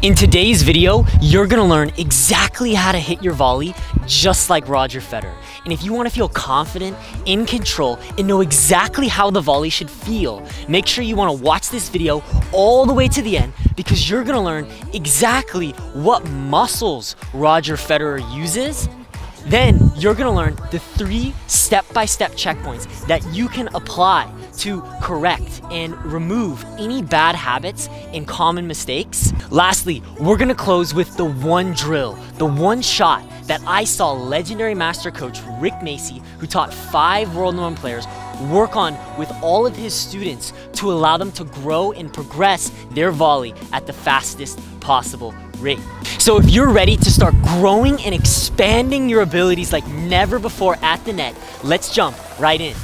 In today's video, you're gonna learn exactly how to hit your volley just like Roger Federer. And if you wanna feel confident, in control, and know exactly how the volley should feel, make sure you wanna watch this video all the way to the end because you're gonna learn exactly what muscles Roger Federer uses. Then you're gonna learn the 3 step-by-step checkpoints that you can apply to correct and remove any bad habits and common mistakes. Lastly, we're gonna close with the one drill, the one shot that I saw legendary master coach Rick Macci, who taught 5 world-known players, work on with all of his students to allow them to grow and progress their volley at the fastest possible rate. So if you're ready to start growing and expanding your abilities like never before at the net, let's jump right in.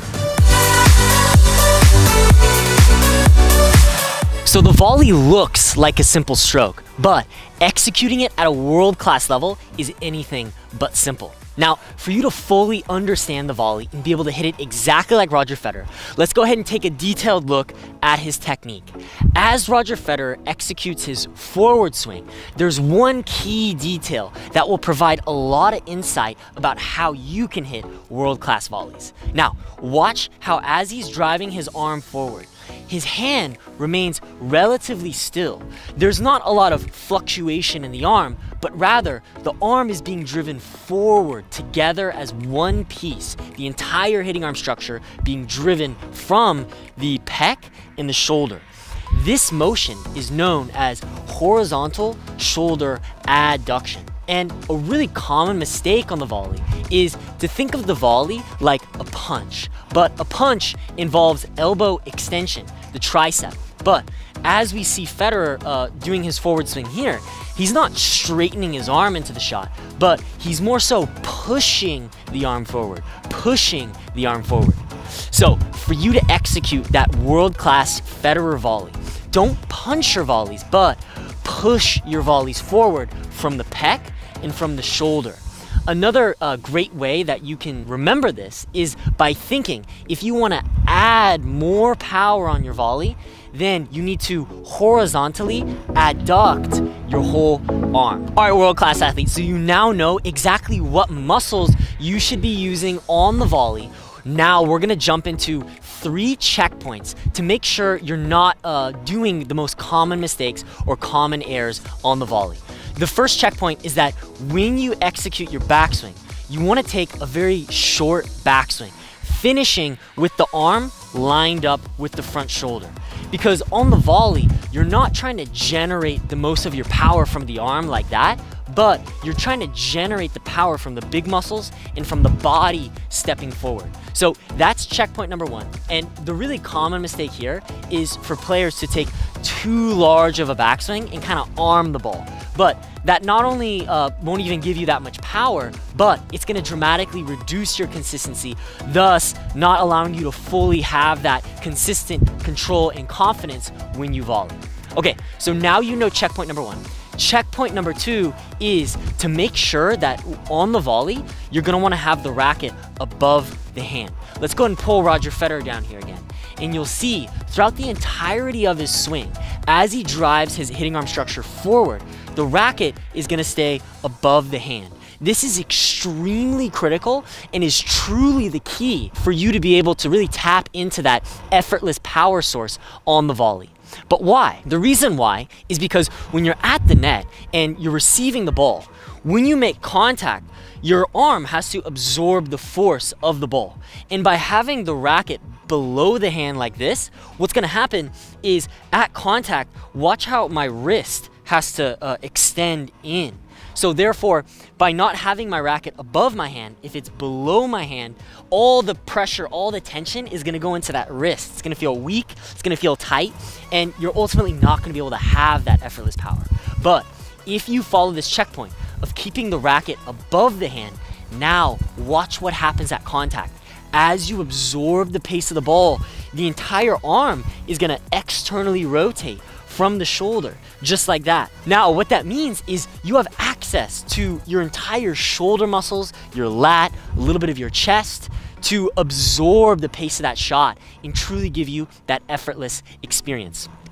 So the volley looks like a simple stroke, but executing it at a world-class level is anything but simple. Now, for you to fully understand the volley and be able to hit it exactly like Roger Federer, let's go ahead and take a detailed look at his technique. As Roger Federer executes his forward swing, there's one key detail that will provide a lot of insight about how you can hit world-class volleys. Now, watch how as he's driving his arm forward, his hand remains relatively still. There's not a lot of fluctuation in the arm, but rather the arm is being driven forward together as one piece, the entire hitting arm structure being driven from the pec and the shoulder. This motion is known as horizontal shoulder adduction. And a really common mistake on the volley is to think of the volley like a punch. But a punch involves elbow extension, the tricep. But as we see Federer doing his forward swing here, he's not straightening his arm into the shot, but he's more so pushing the arm forward, pushing the arm forward. So for you to execute that world-class Federer volley, don't punch your volleys, but push your volleys forward from the pec and from the shoulder. Another great way that you can remember this is by thinking if you want to add more power on your volley, then you need to horizontally adduct your whole arm. All right, world-class athletes, so you now know exactly what muscles you should be using on the volley. Now we're gonna jump into 3 checkpoints to make sure you're not doing the most common mistakes or common errors on the volley. The first checkpoint is that when you execute your backswing, you want to take a very short backswing, finishing with the arm lined up with the front shoulder. Because on the volley, you're not trying to generate the most of your power from the arm like that, but you're trying to generate the power from the big muscles and from the body stepping forward. So that's checkpoint number 1. And the really common mistake here is for players to take too large of a backswing and kind of arm the ball. But that not only won't even give you that much power, but it's gonna dramatically reduce your consistency, thus not allowing you to fully have that consistent control and confidence when you volley. Okay, so now you know checkpoint number 1. Checkpoint number 2 is to make sure that on the volley, you're gonna wanna have the racket above the hand. Let's go ahead and pull Roger Federer down here again. And you'll see throughout the entirety of his swing, as he drives his hitting arm structure forward, the racket is gonna stay above the hand. This is extremely critical and is truly the key for you to be able to really tap into that effortless power source on the volley. But why? The reason why is because when you're at the net and you're receiving the ball, when you make contact, your arm has to absorb the force of the ball. And by having the racket below the hand like this, what's gonna happen is at contact, watch how my wrist has to extend in. So therefore, by not having my racket above my hand, if it's below my hand, all the pressure, all the tension is gonna go into that wrist. It's gonna feel weak, it's gonna feel tight, and you're ultimately not gonna be able to have that effortless power. But if you follow this checkpoint of keeping the racket above the hand, now watch what happens at contact. As you absorb the pace of the ball, the entire arm is gonna externally rotate from the shoulder, just like that. Now, what that means is you have access to your entire shoulder muscles, your lat, a little bit of your chest, to absorb the pace of that shot and truly give you that effortless experience.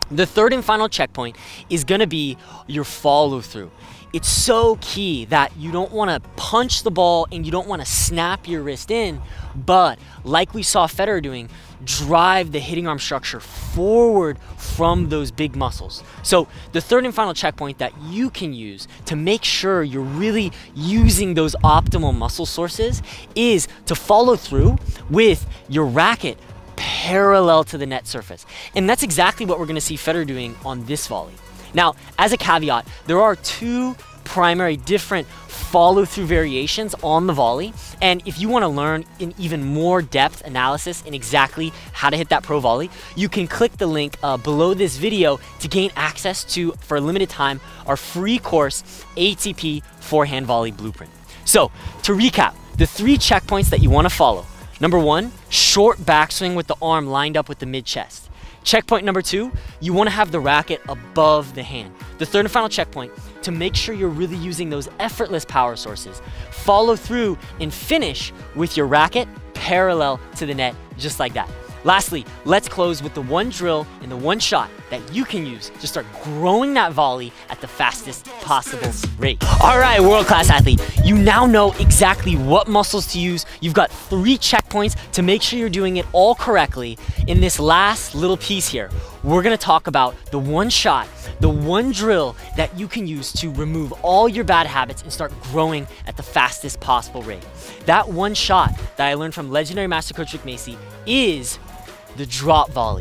The third and final checkpoint is gonna be your follow through. It's so key that you don't wanna punch the ball and you don't wanna snap your wrist in, but like we saw Federer doing, drive the hitting arm structure forward from those big muscles. So the third and final checkpoint that you can use to make sure you're really using those optimal muscle sources is to follow through with your racket parallel to the net surface. And that's exactly what we're gonna see Federer doing on this volley. Now, as a caveat, there are two primary different follow-through variations on the volley, and if you want to learn in even more depth analysis in exactly how to hit that pro volley, you can click the link below this video to gain access to, for a limited time, our free course, ATP Forehand Volley Blueprint. So, to recap, the 3 checkpoints that you want to follow. Number 1, short backswing with the arm lined up with the mid-chest. Checkpoint number 2, you want to have the racket above the hand. The third and final checkpoint, to make sure you're really using those effortless power sources, follow through and finish with your racket parallel to the net, just like that. Lastly, let's close with the one drill and the one shot that you can use to start growing that volley at the fastest possible rate. All right, world-class athlete, you now know exactly what muscles to use. You've got 3 checkpoints to make sure you're doing it all correctly. In this last little piece here, we're gonna talk about the one shot, the one drill that you can use to remove all your bad habits and start growing at the fastest possible rate. That one shot that I learned from legendary master coach Rick Macci is the drop volley.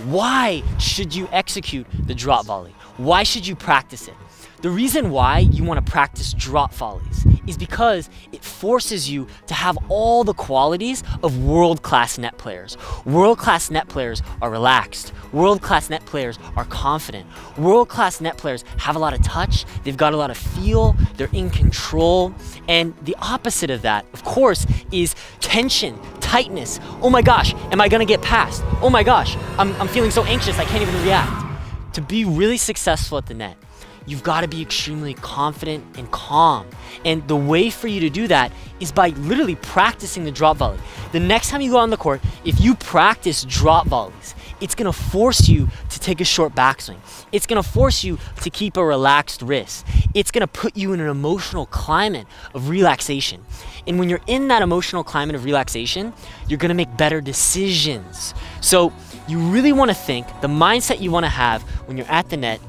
Why should you execute the drop volley? Why should you practice it? The reason why you want to practice drop volleys is because it forces you to have all the qualities of world-class net players. World-class net players are relaxed. World-class net players are confident. World-class net players have a lot of touch, they've got a lot of feel, they're in control, and the opposite of that, of course, is tension, tightness. Oh my gosh, am I gonna get past? Oh my gosh, I'm feeling so anxious I can't even react. To be really successful at the net, you've got to be extremely confident and calm. And the way for you to do that is by literally practicing the drop volley. The next time you go on the court, if you practice drop volleys, it's going to force you to take a short backswing. It's going to force you to keep a relaxed wrist. It's going to put you in an emotional climate of relaxation. And when you're in that emotional climate of relaxation, you're going to make better decisions. So you really want to think, the mindset you want to have when you're at the net,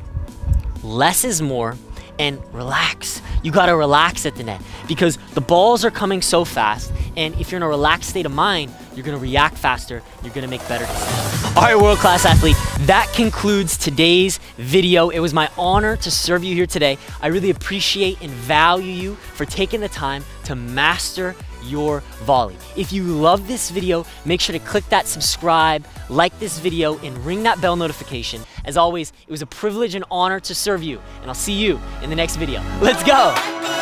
less is more, and relax. You gotta relax at the net because the balls are coming so fast, and if you're in a relaxed state of mind, you're gonna react faster, you're gonna make better decisions. All right, world-class athlete, that concludes today's video. It was my honor to serve you here today. I really appreciate and value you for taking the time to master your volley. If you love this video, make sure to click that subscribe, like this video, and ring that bell notification. As always, it was a privilege and honor to serve you, and I'll see you in the next video. Let's go!